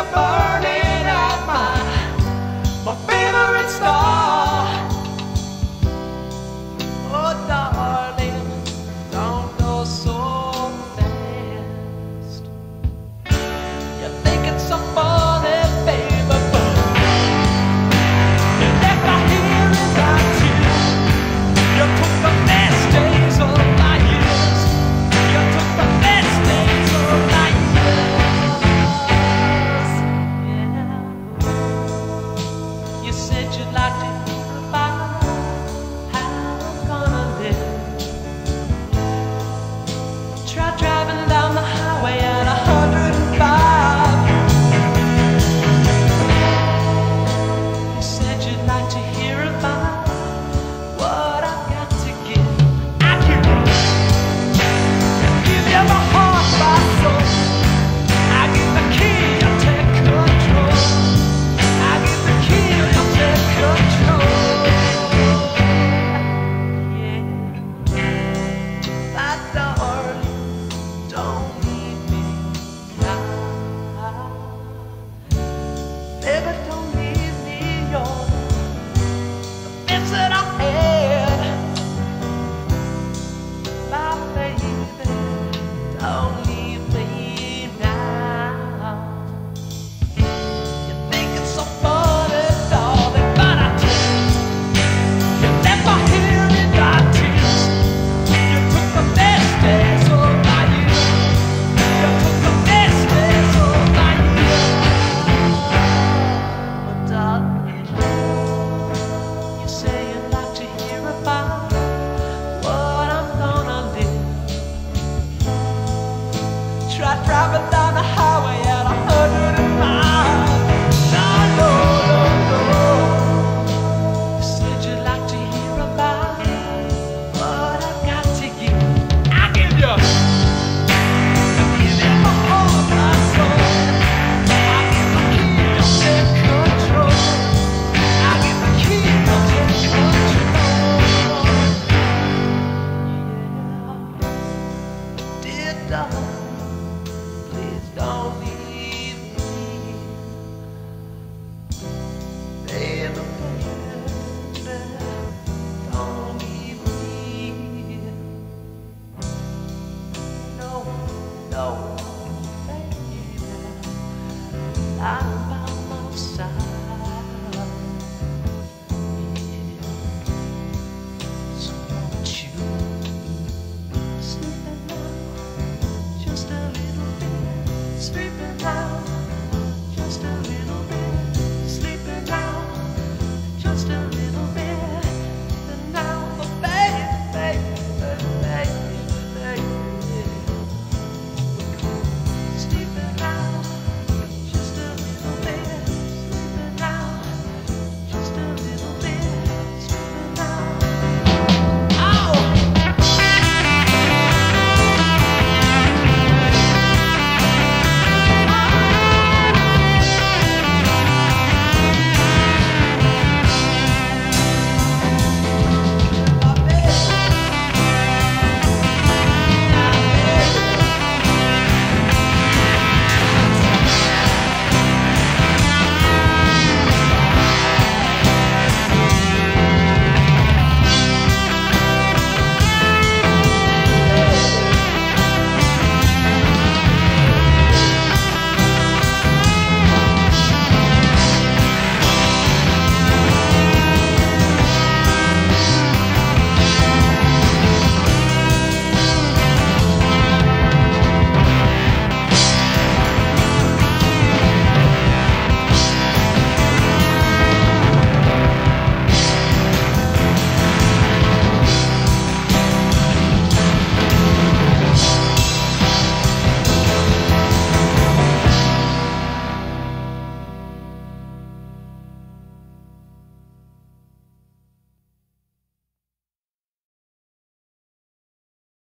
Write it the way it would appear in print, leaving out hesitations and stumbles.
burning at my favorite star. Oh, darling, don't go so fast. You think it's so funny, baby, but you never hear it right too. You took the best days of my years. You took the best days of my years. Yeah. You said you'd like to hear about how I'm gonna live. Try driving down the highway at 105. You said you'd like to hear about what I've got to give. I give you my heart, my soul. I give the key, you take control. I give the key, you take control. Yeah, that darling, don't leave me now. Baby, don't leave me, you're the best that I had. My baby, don't leave me now. You think it's so funny, darling, but I tell you never hear it right tears. You took the best days of my years. You took the best days of my years. But darling, you say you'd like to hear about what I'm gonna live. Try driving down the highway at 105. No, no, no, no. You said you'd like to hear about what I've got to give. I give you my heart, my soul. I give the key, you take control. I give the key, you take control. Yeah, dear darling, please don't leave me. Baby, baby, don't leave me. No, no.